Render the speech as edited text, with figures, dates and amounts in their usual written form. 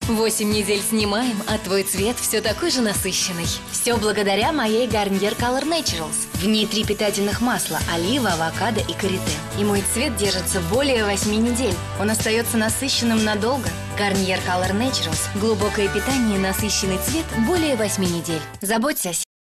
8 недель снимаем, а твой цвет все такой же насыщенный. Все благодаря моей Garnier Color Naturals. В ней 3 питательных масла – олива, авокадо и карите. И мой цвет держится более 8 недель. Он остается насыщенным надолго. Garnier Color Naturals. Глубокое питание, насыщенный цвет более 8 недель. Заботься о себе.